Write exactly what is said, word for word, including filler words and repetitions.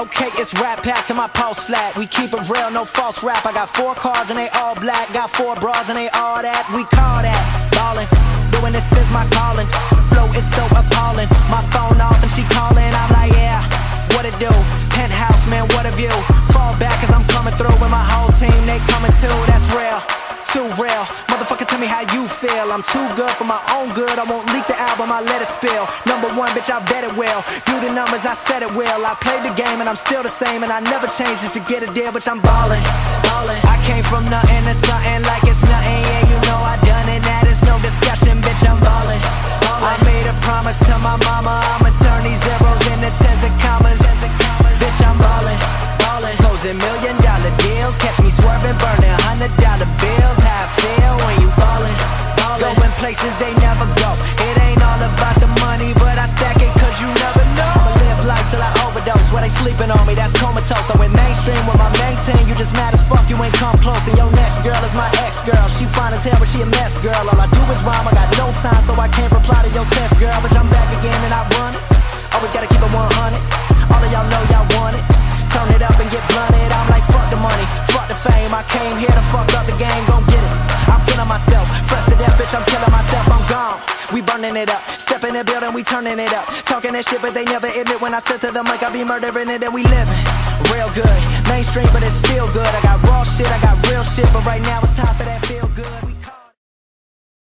Okay, it's rap pack to my pulse flat. We keep it real, no false rap. I got four cars and they all black. Got four bras and they all that. We call that ballin'. Doing this is my calling. Flow is so appalling. My phone off and she calling. I'm like, yeah, what it do? Penthouse, man, what a view. Fall back cause I'm coming through with my whole team. They coming too, that's real. Too real, motherfucker, tell me how you feel. I'm too good for my own good. I won't leak the album, I let it spill. Number one, bitch, I bet it will. Do the numbers, I said it will. I played the game and I'm still the same, and I never changed just to get a deal, bitch, I'm ballin', ballin'. I came from nothing to something like it's nothing. Yeah, you know I done it, that is no discussion, bitch, I'm ballin', ballin'. I made a promise to my mama, I'ma turn these zeros into tens and commas. Bitch, I'm ballin', ballin'. Closing million dollar deals, catch me swerving, burning hundred dollar bills. How I feel when you ballin', ballin'. Going places they never go. It ain't all about the money, but I stack it cause you never know. I'ma live life till I overdose. Where they sleeping on me, that's comatose. So in mainstream with my main team, you just mad as fuck, you ain't come close. And your next girl is my ex-girl. She fine as hell, but she a mess, girl. All I do is rhyme, I got no time, so I can't reply to your text, girl. But I'm back again and I run it. Always gotta keep it one hundred. All of y'all know y'all want it. Turn it up and get blunted. I'm like, fuck the money, fuck the fame. I came here to fuck up the game, gon' get it. I'm feeling myself, fresh to death, bitch, I'm killing myself, I'm gone. We burning it up, step in the building, we turning it up. Talking that shit, but they never admit when I said to them like I be murdering it and we living real good. Mainstream, but it's still good. I got raw shit, I got real shit, but right now it's time for that feel good.